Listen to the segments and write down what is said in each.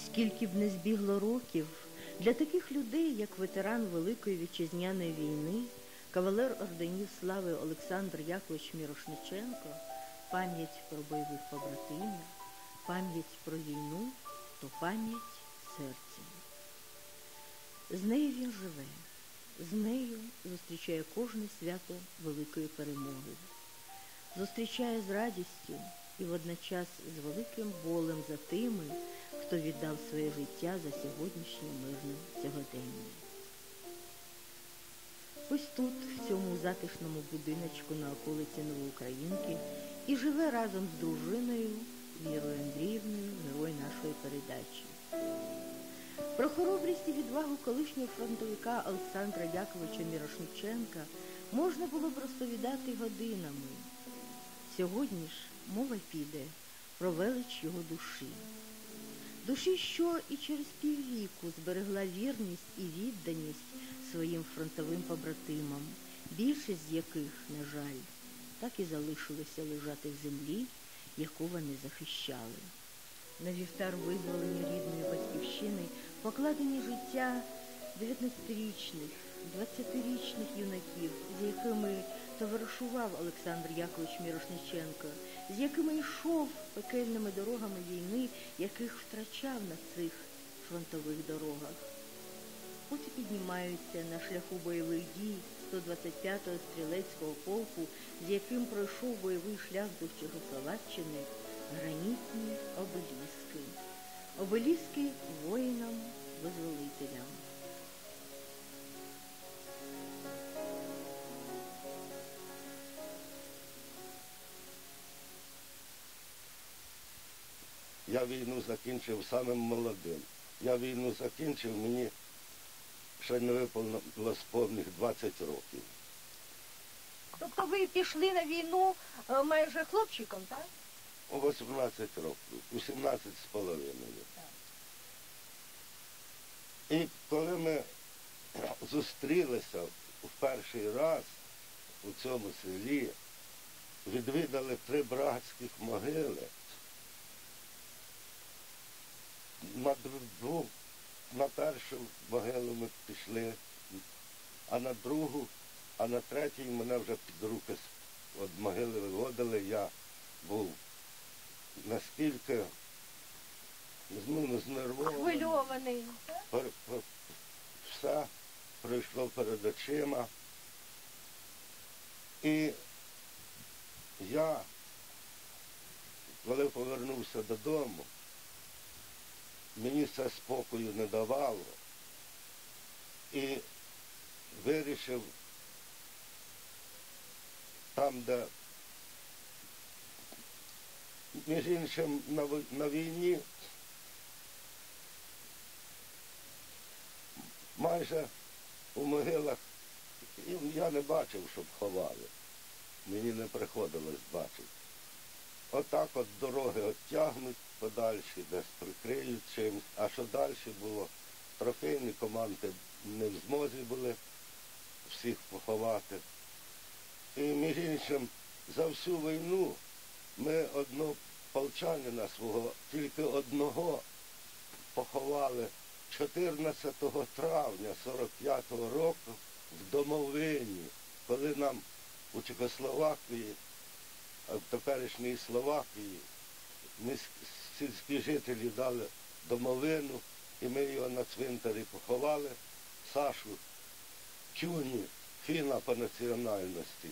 Скільки б не збігло років, для таких людей, як ветеран Великої Вітчизняної війни, кавалер орденів слави Олександр Якович Мірошниченко, пам'ять про бойових побратимів, пам'ять про війну, то пам'ять серцем. З нею він живе, з нею зустрічає кожне свято великої перемоги. Зустрічає з радістю і водночас з великим болем за тими, хто віддав своє життя за сьогоднішнє мирне сьогодення. Ось тут, в цьому затишному будиночку на околиці Новоукраїнки, і живе разом з дружиною Вірою Андріївною, герой нашої передачі. Про хоробрість і відвагу колишнього фронтовика Олександра Яковича Мірошниченка можна було б розповідати годинами. Сьогодні ж мова піде про велич його душі. Душі, що і через піввіку зберегла вірність і відданість своїм фронтовим побратимам, більшість з яких, на жаль, так і залишилися лежати в землі, яку вони захищали. На вівтар визволення рідної батьківщини покладені життя 19-річних, 20-річних юнаків, з якими товаришував Олександр Якович Мірошниченко, з якими йшов пекельними дорогами війни, яких втрачав на цих фронтових дорогах. Ось і піднімаються на шляху бойових дій 125-го стрілецького полку, з яким пройшов бойовий шлях до Чехословаччини, гранітні обеліски. Обеліски воїнам-визволителям. Я війну закінчив самим молодим. Я війну закінчив, мені ще не виповнилось повних 20 років. Тобто ви пішли на війну майже хлопчиком, так? У 18 років, у 17 з половиною. І коли ми зустрілися в перший раз у цьому селі, відвідали 3 братських могили, на першу могилу ми пішли, а на другу, а на третій мене вже під руки від могили виводили. Я був наскільки знервований. Хвильований. Все пройшло перед очима. І я, коли повернувся додому, мені це спокою не давало. І вирішив там, де, між іншим, на війні майже у могилах я не бачив, щоб ховали. Мені не приходилось бачити. Отак от дороги оттягнуть подальші, десь прикриють чимось, а що далі було, трофейні команди не в змозі були всіх поховати. І, між іншим, за всю війну ми однополчанина свого, тільки одного поховали 14 травня 45-го року в домовині, коли нам у Чехословакії, в теперішній Словакії, сільські жителі дали домовину, і ми його на цвинтарі поховали. Сашу Тюні, фіна по національності.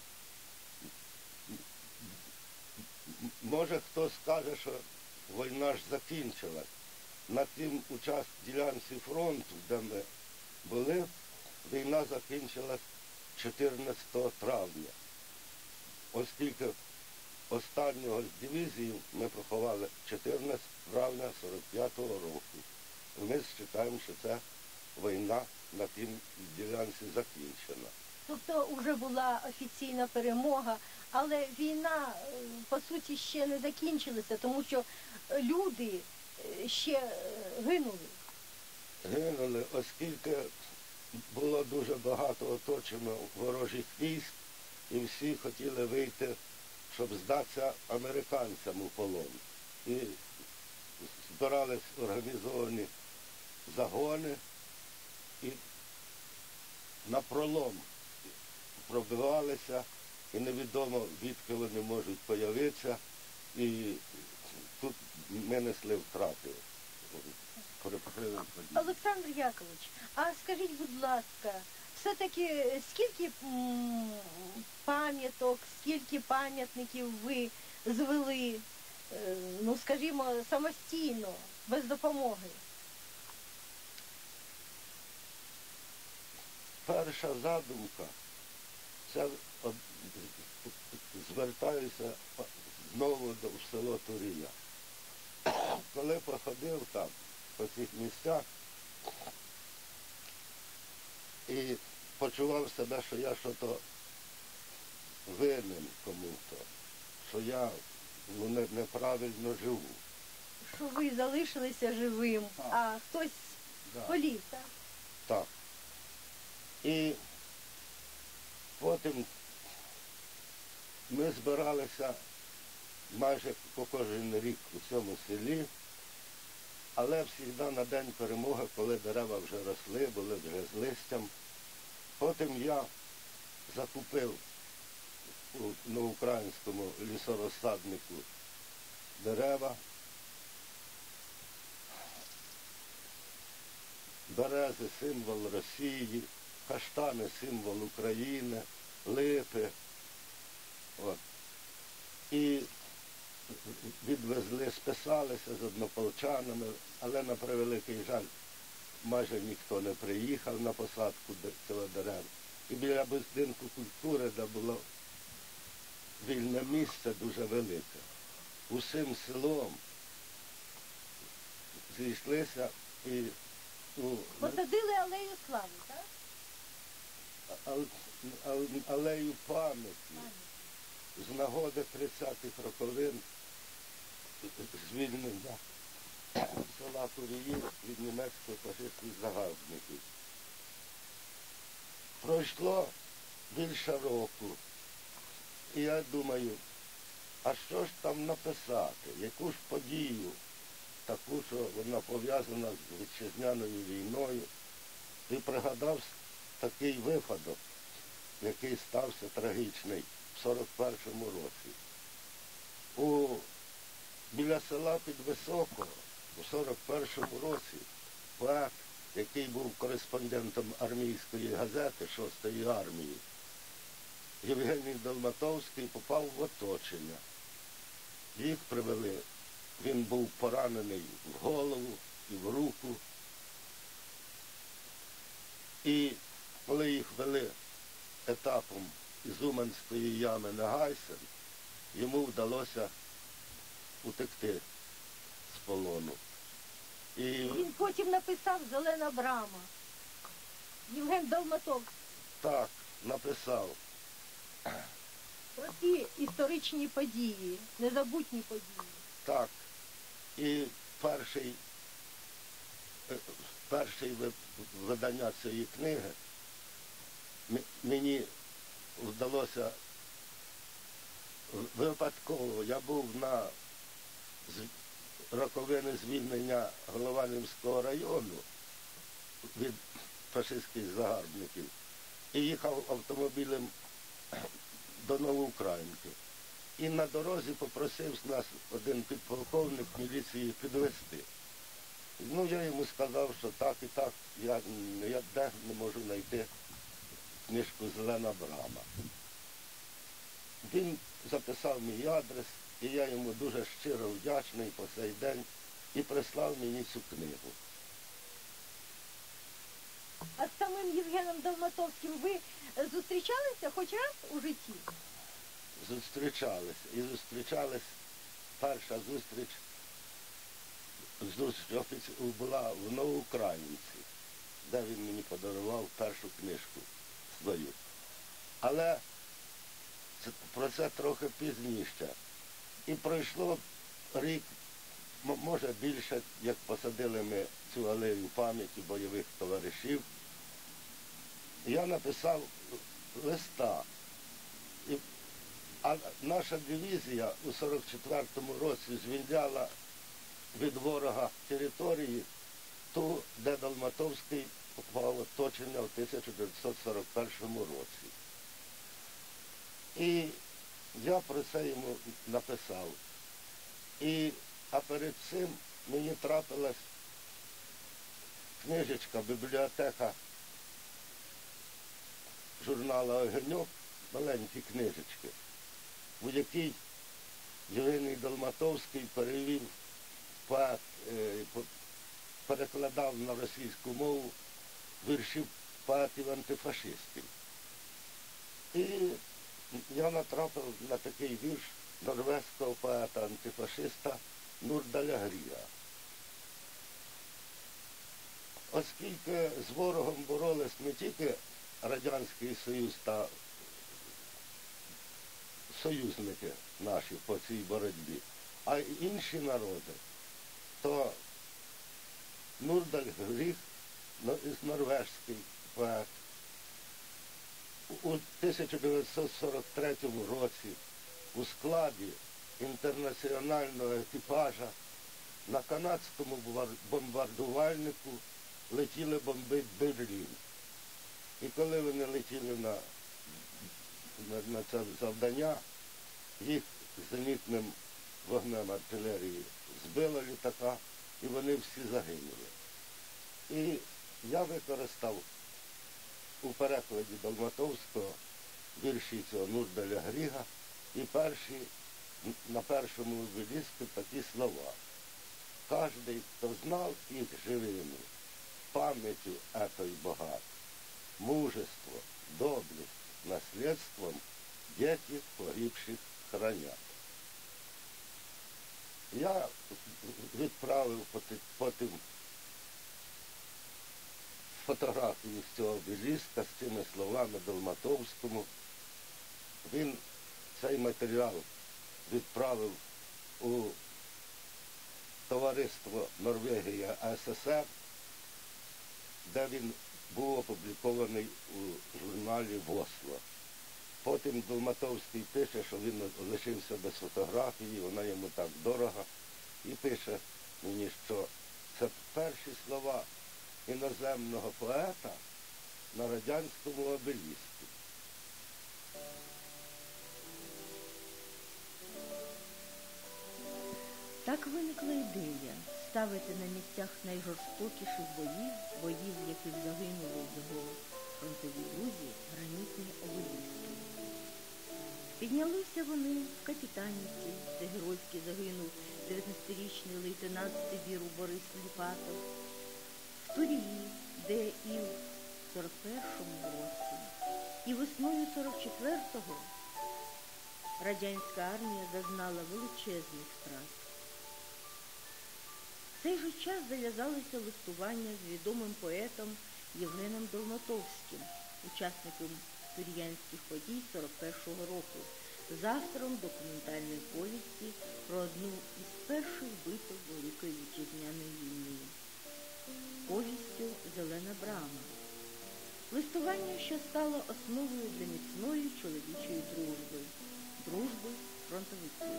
Може, хто скаже, що війна ж закінчилась. На тим ділянці фронту, де ми були, війна закінчилась 14 травня. Оскільки останнього з дивізії ми поховали 14 травня 45-го року. Ми вважаємо, що ця війна на тим ділянці закінчена. Тобто вже була офіційна перемога, але війна, по суті, ще не закінчилася, тому що люди ще гинули. Гинули, оскільки було дуже багато оточено ворожих військ, і всі хотіли вийти, щоб здатися американцям у полон. І збирались організовані загони і напролом пробивалися, і невідомо, звідки вони можуть появитися, і тут ми несли втрати. Олександр Якович, а скажіть, будь ласка, все-таки скільки пам'яток, скільки пам'ятників ви звели, ну скажімо, самостійно, без допомоги? Перша задумка, це звертаюся знову в село Турія. Коли походив там, по цих місцях, і почував себе, що я щось винен кому-то, що я неправильно живу. Що ви залишилися живим, а хтось Да. полів, так? Так. І потім ми збиралися майже по кожен рік у цьому селі, але завжди на День перемоги, коли дерева вже росли, були вже з листям. Потім я закупив на українському лісорозсаднику дерева, берези – символ Росії, каштани – символ України, липи. От. І відвезли, списалися з однополчанами, але на превеликий жаль, майже ніхто не приїхав на посадку цього дерева. І біля будинку культури, де було вільне місце дуже велике, усім селом зійшлися і Посадили алею слави, так? алею пам'яті з нагоди 30-х роковин звільнення села Турії від німецько-фашистських загарбників. Пройшло більше року, і я думаю, а що ж там написати, яку ж подію, таку, що вона пов'язана з вітчизняною війною, і пригадав такий випадок, який стався трагічний в 41-му році. Біля села Підвисокого у 41-му році поет, який був кореспондентом армійської газети 6-ї армії, Євгеній Долматовський, попав в оточення. Їх привели. Він був поранений в голову і в руку. І коли їх вели етапом із Уманської ями на Гайсен, йому вдалося утекти з полону. І Він потім написав «Зелена брама». Євген Долматовський. так, написав. Про ті історичні події, незабутні події. Так. І перше видання цієї книги мені вдалося випадково. Я був на роковини звільнення Голованівського району від фашистських загарбників і їхав автомобілем до Новоукраїнки. І на дорозі попросив з нас один підполковник міліції підвезти. Ну, я йому сказав, що так і так, я де не можу знайти книжку «Зелена брама». Він записав мій адрес, і я йому дуже щиро вдячний по цей день і прислав мені цю книгу. А з самим Євгеном Долматовським ви зустрічалися хоч раз у житті? Зустрічалися. І зустрічались, перша зустріч була в Новоукраїнці, де він мені подарував першу книжку свою. Але про це трохи пізніше. І пройшло рік, може більше, як посадили ми цю алею пам'яті бойових товаришів. Я написав листа. А наша дивізія у 44-му році звільняла від ворога території, ту, де Долматовський попав в оточення в 1941 році. І я про це йому написав. А перед цим мені трапилась книжечка, бібліотека журнала «Огоньок», маленькі книжечки, у якій Євгеній Долматовський перевів, перекладав на російську мову вірші поетів-антифашистів. І я натрапив на такий вірш норвезького поета-антифашиста Нурдаля Гріга. Оскільки з ворогом боролись не тільки Радянський Союз та союзники наші по цій боротьбі, а й інші народи, то Нурдаль Гріг, норвезький поет, у 1943 році у складі інтернаціонального екіпажа на канадському бомбардувальнику летіли бомбити Берлін. І коли вони летіли на це завдання, їх зенітним вогнем артилерії збило літака, і вони всі загинули. І я використав у перекладі Долматовського вірші цього Нурдаля Гріга, і на першому обеліску такі слова. «Каждый, хто знав їх живими, пам'ятю етой богат, мужество, доблесть, наследством діти погибших хранять». Я відправив потім фотографію з цього обеліска з цими словами Долматовському. Він цей матеріал відправив у товариство Норвегія СССР, де він був опублікований у журналі в Осло. Потім Долматовський пише, що він лишився без фотографії, вона йому так дорога, і пише мені, що це перші слова іноземного поета на радянському обеліску. Так виникла ідея ставити на місцях найжорстокіших боїв, в яких загинули його фронтові друзі, гранітні обеліски. Піднялися вони в Капітанівці, де геройськи загинув 19-річний лейтенант Сибіру Борис Ліпатов, в Турії, де і в 41-му році, і весною 44-го радянська армія зазнала величезних втрат. В цей же час зав'язалося листування з відомим поетом Євгеном Долматовським, учасником тур'янських подій 41-го року, з автором документальної повісті про одну із перших битв Великої Вітчизняної війни. Повістю «Зелена брама». Листування, що стало основою для міцної чоловічої дружби фронтовиків.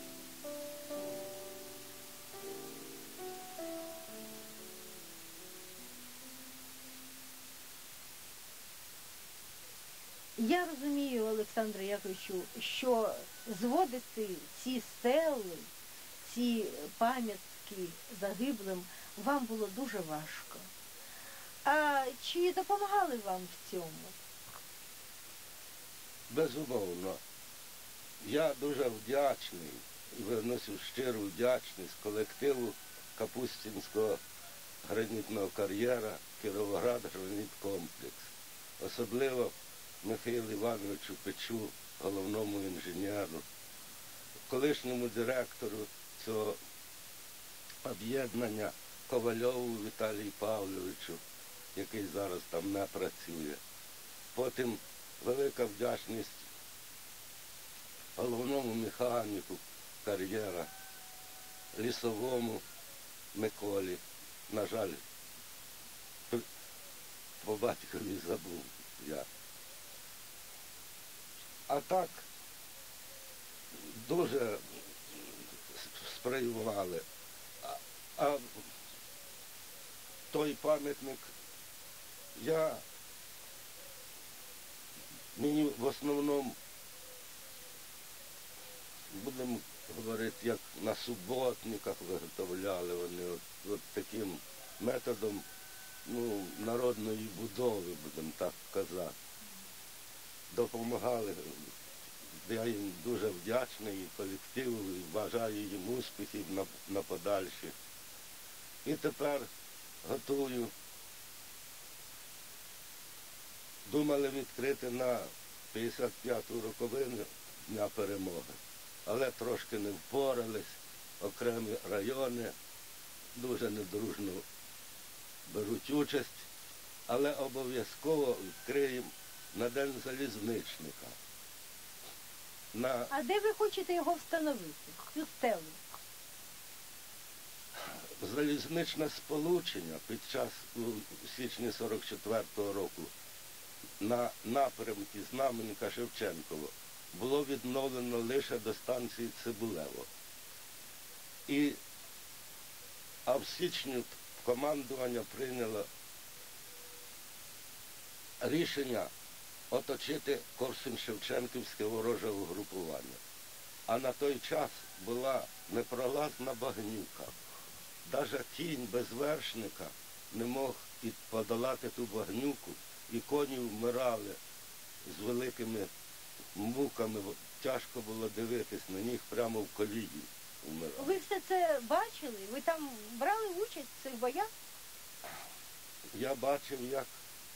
Я розумію, Олександре Яковичу, що зводити ці стели, ці пам'ятки загиблим вам було дуже важко. А чи допомагали вам в цьому? Безумовно. Я дуже вдячний і виносив щиру вдячність колективу Капустинського гранітного кар'єра «Кіровоград граніт-комплекс». Особливо Михайлу Івановичу Печу, головному інженеру, колишньому директору цього об'єднання Ковальову Віталію Павловичу, який зараз там не працює. Потім велика вдячність головному механіку кар'єра, Лісовому Миколі. На жаль, по батькові забув я. А так дуже сприймали. А той пам'ятник мені в основному, будемо говорити, як на суботниках виготовляли вони, от таким методом, народної будови, будемо так казати. Допомагали. Я їм дуже вдячний, і колективу, і бажаю їм успіхів на подальші. І тепер готую. Думали відкрити на 55-ту роковину Дня Перемоги, але трошки не впорались, окремі райони дуже недружно беруть участь, але обов'язково відкриємо на День залізничника. А де ви хочете його встановити, цю стелу? Залізничне сполучення під час у січні 44-го року на напрямку Знаменка-Шевченково було відновлено лише до станції Цибулево. А в січні командування прийняло рішення оточити Корсунь-Шевченківське вороже угрупування. А на той час була непролазна багнюка. Навіть кінь без вершника не мог подолати ту багнюку, і коні вмирали з великими муками. Тяжко було дивитись на них, прямо в колії вмирали. Ви все це бачили? Ви там брали участь в цих боях? Я бачив, як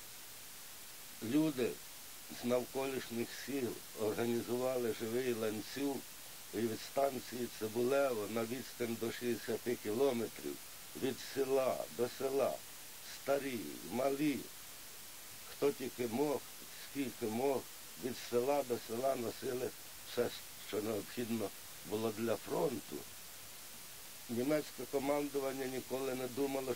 люди з навколишніх сіл організували живий ланцюг і від станції Цибулево на відстань до 60 кілометрів від села до села, старі, малі, хто тільки мог, скільки мог, від села до села носили все, що необхідно було для фронту. Німецьке командування ніколи не думало,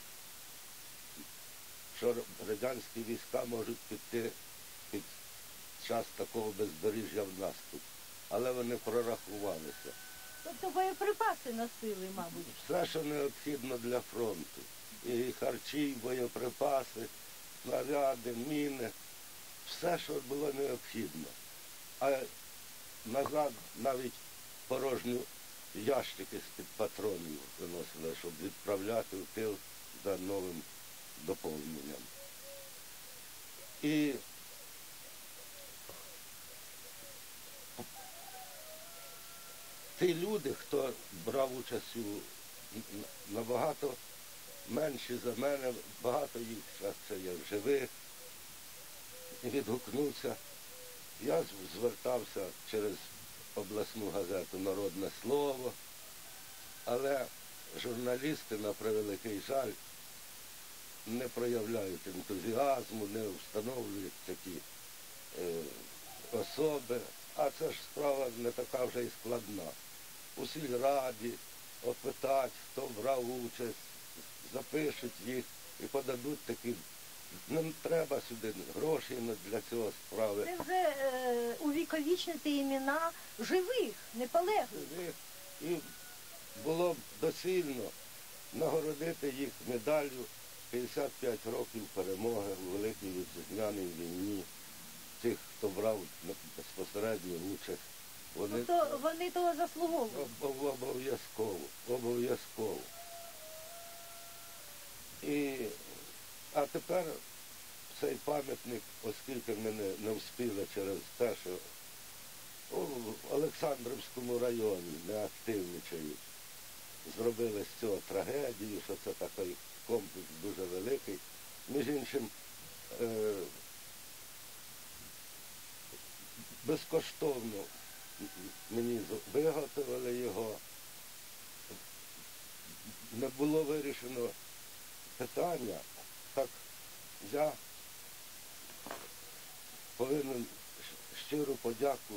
що радянські війська можуть піти під час такого бездоріжжя в наступ. Але вони прорахувалися. Тобто боєприпаси носили, мабуть? Все, що необхідно для фронту. І харчі, і боєприпаси, снаряди, міни. Все, що було необхідно. А назад навіть порожні ящики з-під патронів виносили, щоб відправляти в тил за новим доповненням. І ті люди, хто брав участь набагато менші за мене, багато їх зараз це є живих, і відгукнувся. Я звертався через обласну газету «Народне слово», але журналісти, на превеликий жаль, не проявляють ентузіазму, не встановлюють такі особи. А це ж справа не така вже і складна. У сільраді опитати, хто брав участь, запишуть їх і подадуть такі. Не треба сюди грошей для цього справи. Це вже увіковічнити імена живих, неполеглих. Живих. І було б доцільно нагородити їх медаллю 55 років перемоги у Великій Вітчизняній війні, тих, хто брав безпосередню участь. Тобто вони того заслуговують? Обов'язково. А тепер цей пам'ятник, оскільки ми не встигли через те, що у Олександрівському районі не активничають, зробили з цього трагедію, що це такий комплекс дуже великий. Між іншим, безкоштовно мені виготовили його. Не було вирішено питання, так я повинен щиру подяку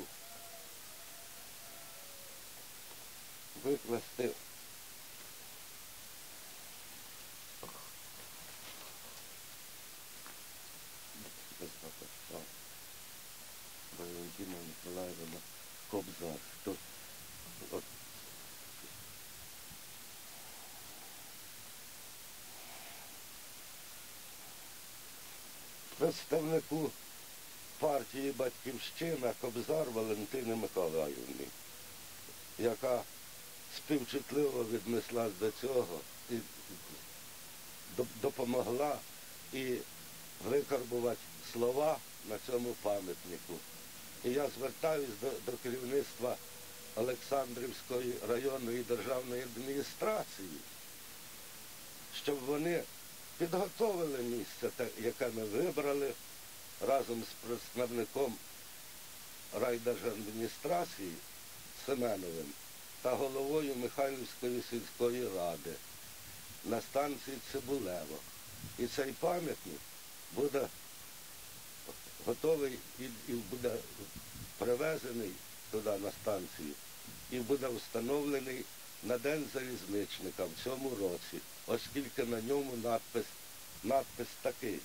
викласти Валентина Миколаївна Кобзар. представнику партії «Батьківщина» Кобзар Валентини Миколаївні, яка співчутливо віднеслась до цього і допомогла і викарбувати слова на цьому пам'ятнику. І я звертаюсь до керівництва Олександрівської районної державної адміністрації, щоб вони підготовили місце, яке ми вибрали разом з представником райдержадміністрації Семеновим та головою Михайлівської сільської ради на станції Цибулево. І цей пам'ятник буде готовий і буде привезений туди на станцію і буде встановлений на День залізничника в цьому році, оскільки на ньому надпис такий.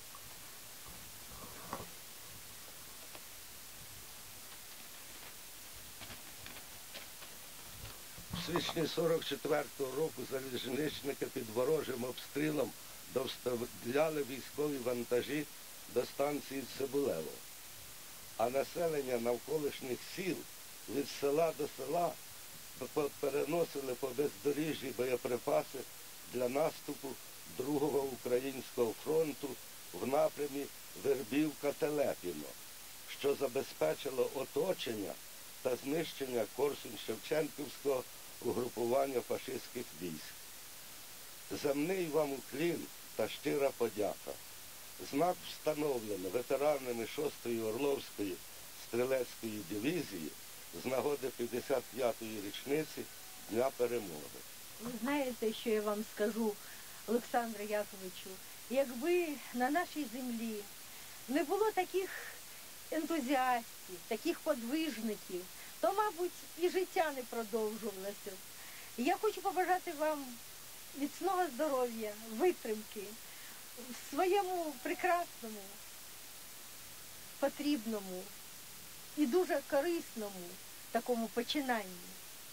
В січні 44-го року залізничники під ворожим обстрілом доставляли військові вантажі до станції Цибулево, а населення навколишніх сіл від села до села переносили по бездоріжжі боєприпаси для наступу Другого Українського фронту в напрямі Вербівка-Телепіно, що забезпечило оточення та знищення Корсунь-Шевченківського угрупування фашистських військ. Земний вам уклін та щира подяка. Знак встановлено ветеранами 6-ї Орловської стрілецької дивізії з нагоди 55-ї річниці Дня Перемоги. Ви знаєте, що я вам скажу, Олександре Яковичу? Якби на нашій землі не було таких ентузіастів, таких подвижників, то, мабуть, і життя не продовжувалося. І я хочу побажати вам міцного здоров'я, витримки в своєму прекрасному, потрібному і дуже корисному такому починанні.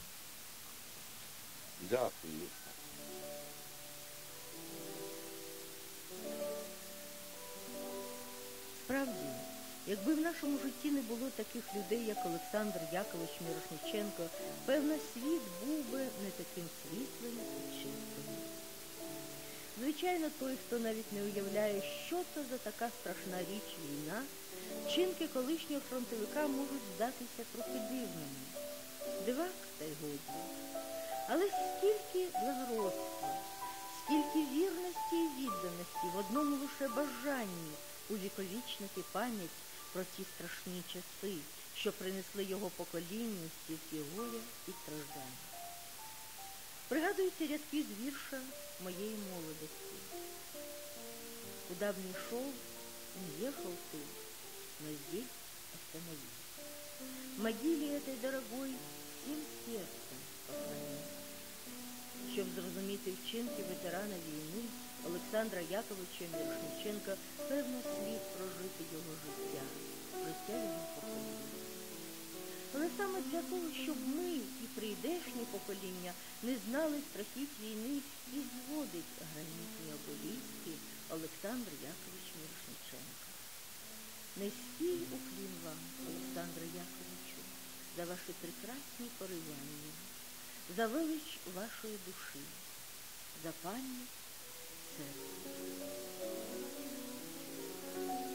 Дякую. Справді, якби в нашому житті не було таких людей, як Олександр Якович Мірошниченко, певно, світ був би не таким світлим і чистим. Звичайно, той, хто навіть не уявляє, що це за така страшна річ війна, вчинки колишнього фронтовика можуть здатися трохи дивними. Дивак, та й годі. Але скільки благородства, скільки вірності і відданості в одному лише бажанні увіковічнити пам'ять про ті страшні часи, що принесли його поколінню стільки горя і страждань. Пригадуються рядки з вірша моєї молодости. Куда б ни шел, не ехал ты, но здесь остановись. В могиле этой дорогой всім серцем поклони. Щоб зрозуміти вчинки ветерана війни Олександра Яковича Мірошниченка, певно, слід прожити його життя його покоління. Але саме для того, щоб ми і прийдешні покоління не знали страхіть війни, і зводить гранітні обеліски Олександр Якович Мірошниченко. Низький уклін вам, Олександре Яковичу, за ваші прекрасні поривання, за велич вашої душі, за пам'ять серця.